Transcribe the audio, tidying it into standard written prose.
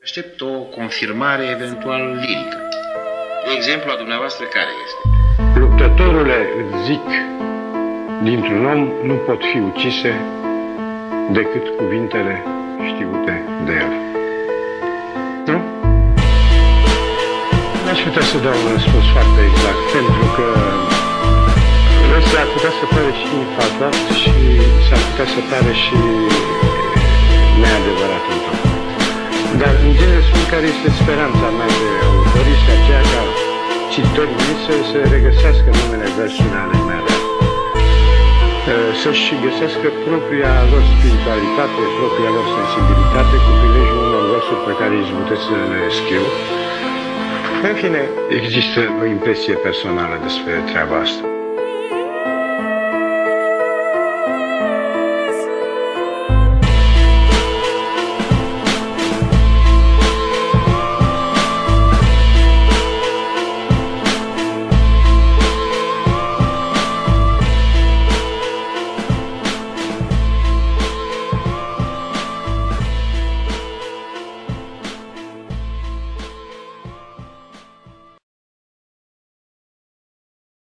Aștept o confirmare eventual lirică. De exemplu, a dumneavoastră care este? Luptătorule, îți zic, dintr-un om nu pot fi ucise decât cuvintele știute de el. Nu? N-aș putea să dau un răspuns foarte exact, pentru că ăsta ar putea să pare și infatat și s-ar putea să pare și neadevărat în tot. Dar, în genere, spun care este speranța mea de autorist, aceea ca cititorii mei să se regăsească în unele versuri ale mele, să-și găsească propria lor spiritualitate, propria lor sensibilitate cu prilejul unor versuri pe care izbutesc să le scriu. În fine, există o impresie personală despre treaba asta.